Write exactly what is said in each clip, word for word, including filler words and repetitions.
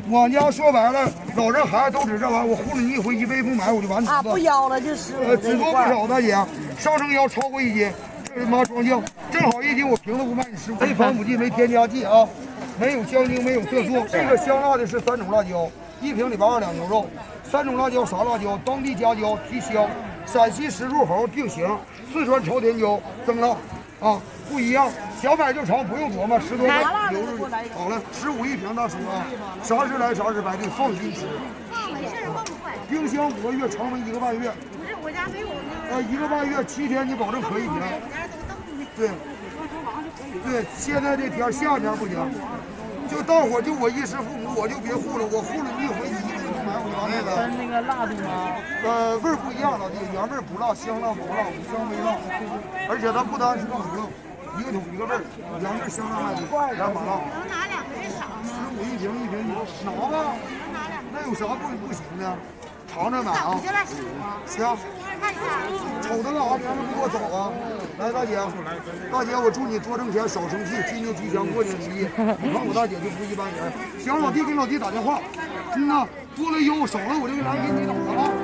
我家说白了，老人孩子都知这玩意儿，我糊弄你一回，一辈不买我就完犊子。 啊，不腰了就十五。 呃，只多不少，大姐，上升腰超过一斤，这他妈装酱，正好一斤，我瓶子不卖你十五。没防腐剂，没添加剂啊，没有香精，没有色素。这个香辣的是三种辣椒，一瓶里边二两牛肉，三种辣椒啥辣椒，当地家椒提香，陕西石柱猴定型，四川朝天椒增辣。啊，不一样，想买就成，不用琢磨，十多块留着。好了，十五一瓶，大叔啊，啥时来啥时排队，放心吃。 放没事，放不坏。 冰箱五个月，常温一个半月。 不是，我家没有那个。 呃，一个半月，七天你保证可以停。对，对，现在这天夏天不行，就大伙就我衣食父母，我就别护了，我护了你一回，你一定不买我就完了。 跟那个辣度吗？ 呃，味儿不一样，老弟，原味不辣，香辣不辣，五香微辣，而且它不单是这么肉，一个桶一个味儿，原味香辣麦子，两把辣。 能拿两个人少吗？ 十五一瓶，一瓶一拿吧。那有啥不不行的？尝尝买啊。 行了，十五。 行。 看一下。 瞅他干啥？你让他不给我走啊？来，大姐，大姐，我祝你多挣钱，少生气，今年吉祥，过年如意。你看我大姐就不一般人。行，老弟给老弟打电话。嗯呐，多了优，少了我就来给你找了啊。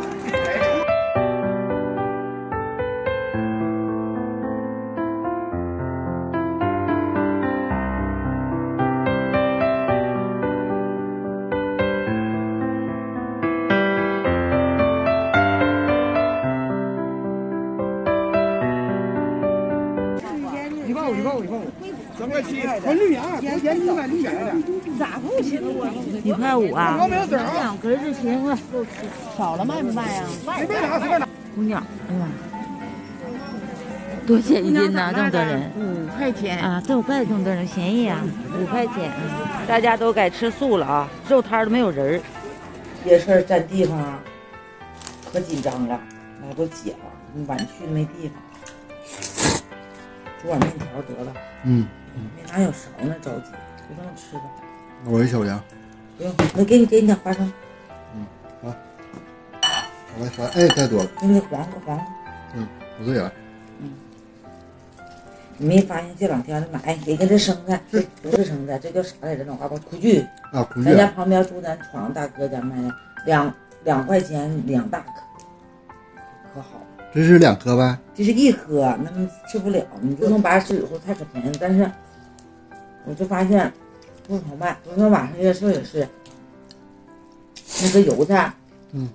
一万五，一万五，一万五，三块七，纯绿芽，多钱一百绿芽的， 咋不行我？ 一块五啊？ 我没有籽啊， 两根就行了， 少了卖不卖呀？ 随便拿，随便拿。 姑娘，哎呀，多少钱一斤呢？这么多人， 五块钱啊，这么快这么多人，便宜啊，五块钱。大家都改吃素了啊，肉摊都没有人儿。夜市占地方啊，可紧张了，买不起了，你晚去没地方。煮碗面条得了。 嗯， 没哪有勺呢，着急，就这么吃吧。 我一小羊。 不用，那给你给你点花生。 嗯，好。我来啥？哎，再多。 给你黄瓜黄瓜。 嗯，不对眼。 嗯。你没发现这两天的买给个这生菜，这不是生菜，这叫啥来着？那花瓜苦苣。 啊，苦苣。 咱家旁边住咱闯大哥家卖的，两两块钱两大颗，可好。 这是两颗呗？ 这是一颗，那么吃不了。你就从白吃以后太可便宜，但是我就发现不好卖。昨天晚上夜市也是，那个油菜， 嗯，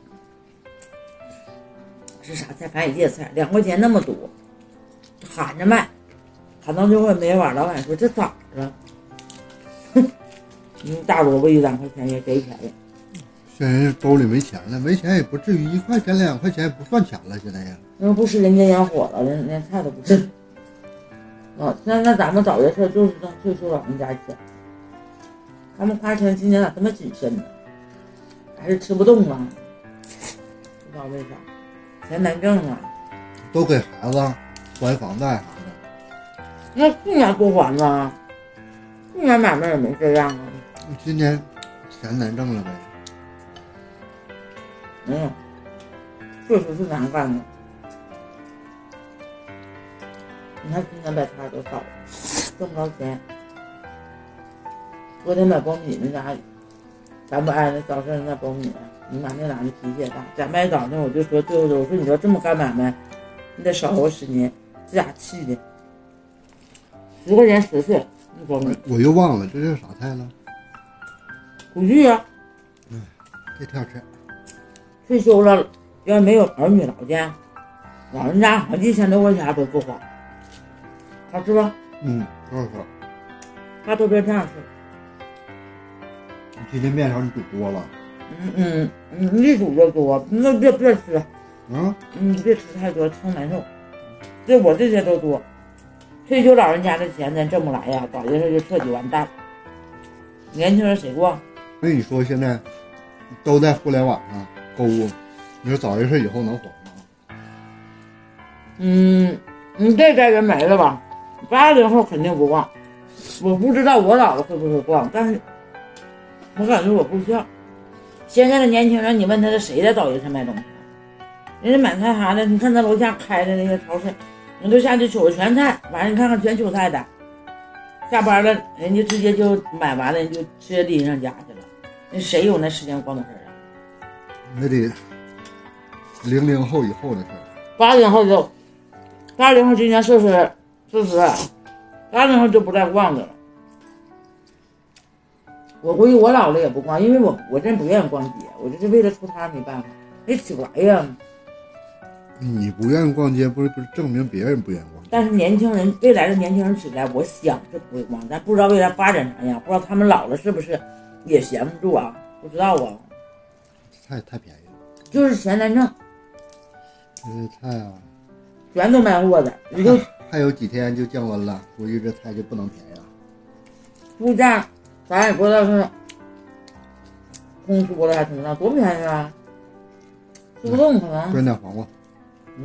是啥菜？白叶菜，两块钱那么多，喊着卖，喊到最后没完。老板说这咋着？哼，嗯，大萝卜一两块钱也给钱了。 现在兜里没钱了，没钱也不至于一块钱两块钱也不算钱了，现在呀。 那不吃人间烟火了，连连菜都不吃。啊，那那咱们找的事就是挣退休老人家钱。他们花钱今年咋这么谨慎呢？还是吃不动啊？不知道为啥，钱难挣啊。 都给孩子还房贷啥的。 那去年不还呢？去年买卖也没这样啊。 今年钱难挣了呗。 嗯，确实是难干的。你看今年买菜多少了，挣不着钱。昨天买苞米那家，咱不挨那早市那苞米，你妈那俩的脾气也大。咱卖早呢，我就说对不对？我说你要这么干买卖，你得少活十年。这家气的，十块钱十岁，那苞米。 我又忘了这是啥菜了？ 苦苣啊。 嗯，这挺好吃。 退休了，要没有儿女老家，老人家好几千多块钱都不花，好吃吧？ 嗯，好吃。 他都别这样吃。 你今天面条你煮多了。 嗯嗯嗯，一煮就多，那别别吃。 啊？ 嗯，别吃太多，撑难受。对我这些都多。退休老人家的钱咱挣不来呀，搞这事就彻底完蛋。年轻人谁逛？ 那你说现在都在互联网上购物，你说找这事以后能火吗？ 嗯，你这代人没了吧？八零后肯定不逛，我不知道我姥姥会不会逛，但是我感觉我不像。现在的年轻人，你问他是谁在抖音上卖东西？人家买菜啥的，你看他楼下开的那些超市，你都下去瞅全菜，完了你看看全韭菜的，下班了人家直接就买完了，人就直接拎上家去了。 那谁有那时间光的事儿啊？ 那得零零后以后的事儿。 八零后就，八零后今年四十四十，八零后就不带逛的了。我估计我姥姥也不逛，因为我我真不愿意逛街，我就是为了出摊没办法，也起不来呀。 你不愿意逛街，不是不是证明别人不愿意逛街。 但是年轻人，未来的年轻人起来，我想是不会逛，但不知道未来发展啥样，不知道他们老了是不是也闲不住啊？不知道啊。 菜太便宜了， 就是钱难挣， 这菜啊， 全都卖货的，也就还有几天就降温了，估计这菜就不能便宜了。 物价咱也不知道是通缩了还是怎么着，多便宜啊！吃不动可能。 炖点黄瓜。 嗯，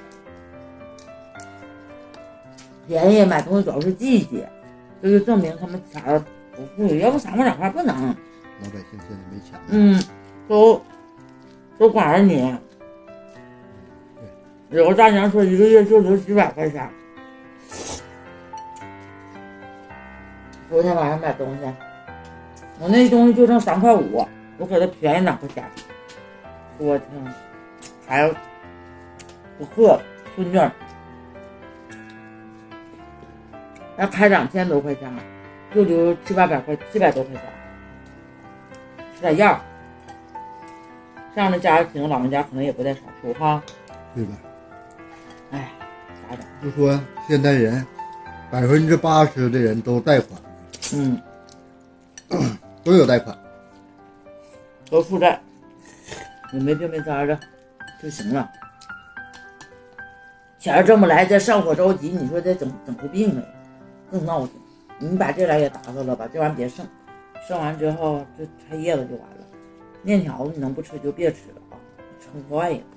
便宜买东西主要是季节，这就证明他们钱儿不富裕，要不三块两块不能。 老百姓现在没钱了。 嗯，都都管着你。有个大娘说一个月就留几百块钱。昨天晚上买东西，我那东西就剩三块五，我给他便宜两块钱。我天，还不喝孙女儿，要开两千多块钱，就留七八百块，七百多块钱，吃点药。这样的家庭，老人家可能也不在少数哈， 对吧？ 哎，咋整？ 就说现代人百分之八十的人都贷款， 嗯， 都有贷款， 都负债，你没病没灾的就行了。钱儿挣不来，再上火着急，你说再整整出病来，更闹心。你把这俩也打发了吧，这玩意儿别剩，剩完之后这拆叶子就完了。面条子你能不吃就别吃了啊，撑坏呀。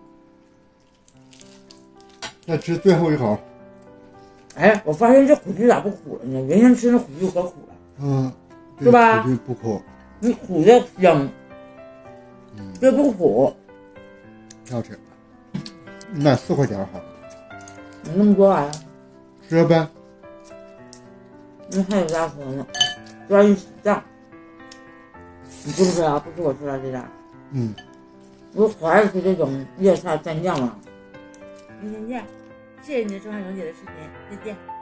再吃最后一口。 哎，我发现这苦菊咋不苦了呢？原先吃那苦菊可苦了， 嗯， 是吧？ 苦菊不苦， 你苦的香， 嗯， 这不苦。 要吃，那四块钱好。 你那么多玩意儿， 吃呗。 那还有家喝呢，专一起酱。你吃不吃啊？不吃我吃了这家。 嗯， 我可爱吃这种粤菜蘸酱了。明天见，谢谢你的收看蓉姐的视频，再见。